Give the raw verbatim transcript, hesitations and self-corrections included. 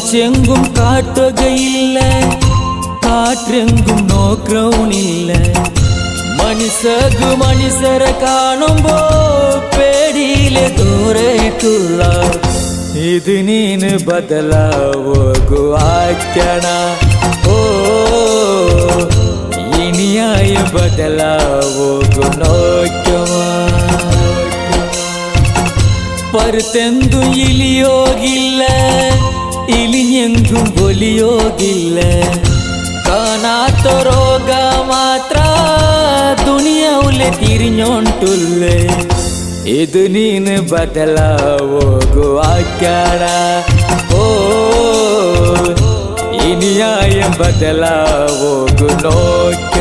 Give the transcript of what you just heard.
മറിച്ചെങ്കും കാട്ടുകയില്ല, കാറ്റെങ്കും no ഗ്രൗണ്ടില്ല. മനുഷ്യക്ക് മനുഷ്യരെ കാണുമ്പോ പേടിയിലെ ദൂരേക്കുള്ള ഇത് നീന് ബദലാവോഗു ആക്കണ. ഓ ഇനിയായ ബദലാവോഗു നോക്കമാ. പരുത്തെന്തും ഇലിയോഗില്ല, ഇലിഞ്ഞെങ്കും ഒലിയോഗില്ല. കാണാത്ത രോഗ മാത്ര ദുനിയാവിലെ തിരിഞ്ഞോണ്ടുള്ളേ. ഇത് നീന് ബദലാവോഗു ആക്കണ. ഓ ഇനിയായ ബദലാവോഗു നോക്ക.